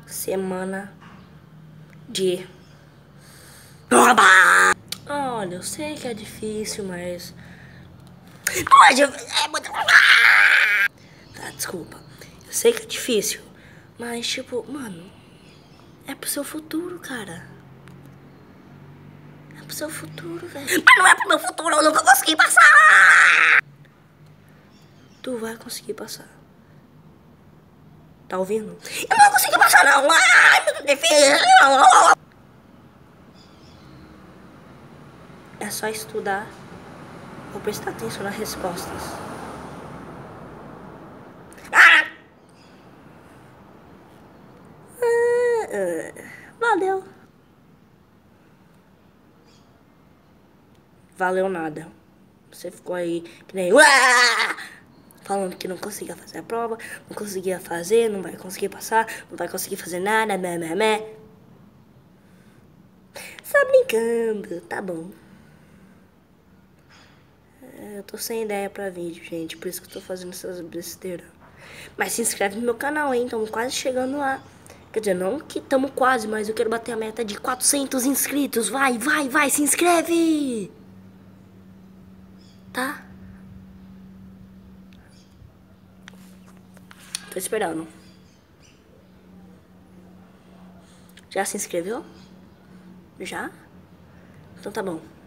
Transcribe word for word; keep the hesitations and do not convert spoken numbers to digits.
semana de... Olha, eu sei que é difícil, mas... Pode, é muito... Tá, desculpa. Eu sei que é difícil, mas tipo, mano, é pro seu futuro, cara. É pro seu futuro, velho. Mas não é pro meu futuro, eu nunca consegui passar. Tu vai conseguir passar. Tá ouvindo? Eu não consegui passar, não. Ai, muito difícil. É só estudar ou prestar atenção nas respostas. Ah! Ah, valeu. Valeu nada. Você ficou aí que nem... Uá! Falando que não conseguia fazer a prova, não conseguia fazer, não vai conseguir passar, não vai conseguir fazer nada, mé, mé, mé. Só brincando, tá bom. É, eu tô sem ideia pra vídeo, gente, por isso que eu tô fazendo essas besteiras. Mas se inscreve no meu canal, hein, estamos quase chegando lá. Quer dizer, não que estamos quase, mas eu quero bater a meta de quatrocentos inscritos. Vai, vai, vai, se inscreve! Tá? Tô esperando. Já se inscreveu? Já? Então tá bom.